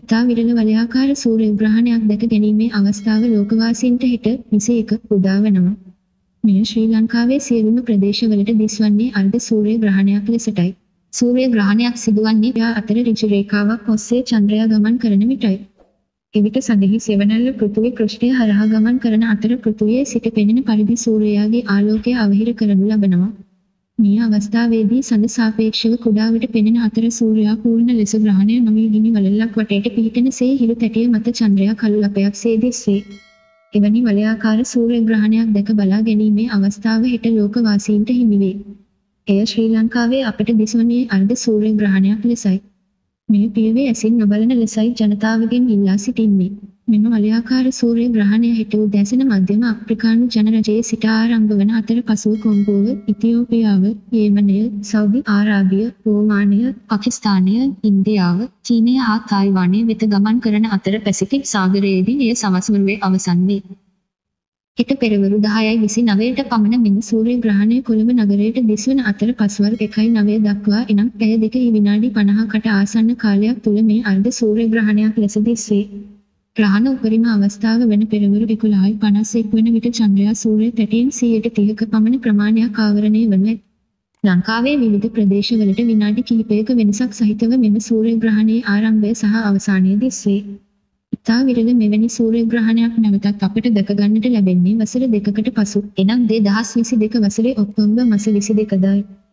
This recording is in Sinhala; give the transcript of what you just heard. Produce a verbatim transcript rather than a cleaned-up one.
ඉතා විරල වලයාකාර සූර්ය ග්‍රහණයක් දැක ගැනීමේ අවස්ථාව ලෝකවාසීන්ට හෙට විසි එක උදා වෙනවා. මෙය ශ්‍රී ලංකාවේ සියලුම ප්‍රදේශවලට දිස්වන්නේ අර්ධ සූර්ය ග්‍රහණයක් ලෙසටයි. සූර්ය ග්‍රහණයක් සිදුවන්නේ යා අතර ඍජු රේඛාවක් ඔස්සේ චන්ද්‍රයා ගමන් කරන විටයි. එවිට සඳහි සෙවණැල්ල පෘථිවි පෘෂ්ඨය හරහා ගමන් කරන අතර පෘථිවියේ සිට පෙනෙන පරිදි සූර්යයාගේ ආලෝකය අවහිර කරනු ලබනවා. මේ අවස්ථාවේදී සඳ සාපේක්ෂව කුඩාවට පෙනෙන අතර සූර්යයා පූර්ණ ලෙස ග්‍රහණය නොවී ගිනි වලල්ලක් වටේට පිහිටන සේ හිරු තැටිය මත චන්ද්‍රයා කළු ලපයක් සේ දිස්වේ. එවැනි වලයාකාර සූර්ය ග්‍රහණයක් දැක බලා ගැනීමේ අවස්ථාව හෙට ලෝකවාසීන්ට හිමි වේ. එය ශ්‍රී ලංකාවේ අපට දිස්වන්නේ අර්ධ සූර්ය ග්‍රහණයක් ලෙසයි. මේ පියවේ ඇසින් නොබලන ලෙසයි ජනතාවගෙන් ඉල්ලා සිටින්නේ. මෙම වලයාකාර සූර්ය ග්‍රහණය හෙට උදෑසන මධ්‍යම අප්‍රිකානු ජනරජයේ සිට ආරම්භ වන අතර පසුව කොංගෝව, ඉතියෝපියාව, යේමනය, සෞදි ආරාබිය, රෝමානය, පාකිස්තානය, ඉන්දියාව, චීනය හා තායිවානය වෙත ගමන් කරන අතර පැසිෆික් සාගරයේදී එය සවස් වරුවේ අවසන් වේ. හෙට පෙරවරු දහයයි විසිනවයට පමණ මෙම සූර්ය ග්‍රහණය කොළඹ නගරයට දිස්වන අතර පස්වරු එකයි නවය දක්වා එනම් පැය දෙකයි විනාඩි පනහකට ආසන්න කාලයක් තුළ මේ අර්ධ සූර්ය ග්‍රහණයක් ලෙස දිස්වේ. ග්‍රහණ උපරිම අවස්ථාව වන පෙරවරු එකොළහයි පනස් එක් වන විට චන්ද්‍රයා සූර්ය තැටියෙන් සියයට තිහක පමණ ප්‍රමාණයක් ආවරණය වනු ඇත. ලංකාවේ විවිධ ප්‍රදේශවලට විනාඩි කිහිපයක වෙනසක් සහිතව මෙම සූර්ය ග්‍රහණයේ ආරම්භය සහ අවසානය දිස්වේ. ඉතා විරල මෙවැනි සූර්ය ග්‍රහණයක් නැවතත් අපට දැක ගන්නට ලැබෙන්නේ වසර දෙකකට පසු එනම් දෙදහස් විසි දෙක වසරේ ඔක්තෝබර් මාස විසි දෙකදයි.